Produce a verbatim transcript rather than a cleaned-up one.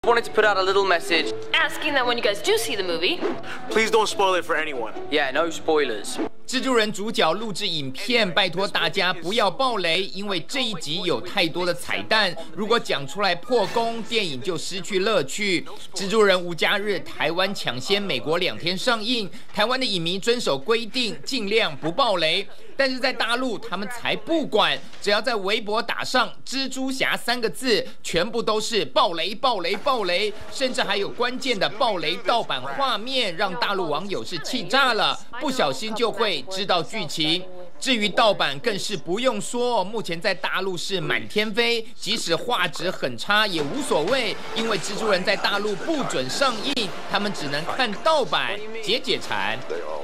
Wanted to put out a little message asking that when you guys do see the movie, please don't spoil it for anyone. Yeah, no spoilers. 蜘蛛人主角录制影片，拜托大家不要爆雷，因为这一集有太多的彩蛋，如果讲出来破功，电影就失去乐趣。蜘蛛人无家日，台湾抢先美国两天上映，台湾的影迷遵守规定，尽量不爆雷。但是在大陆，他们才不管，只要在微博打上“蜘蛛侠”三个字，全部都是爆雷、爆雷、爆雷，甚至还有关键的爆雷盗版画面，让大陆网友是气炸了，不小心就会知道剧情。至于盗版，更是不用说，目前在大陆是满天飞，即使画质很差也无所谓，因为蜘蛛人在大陆不准上映，他们只能看盗版解解馋。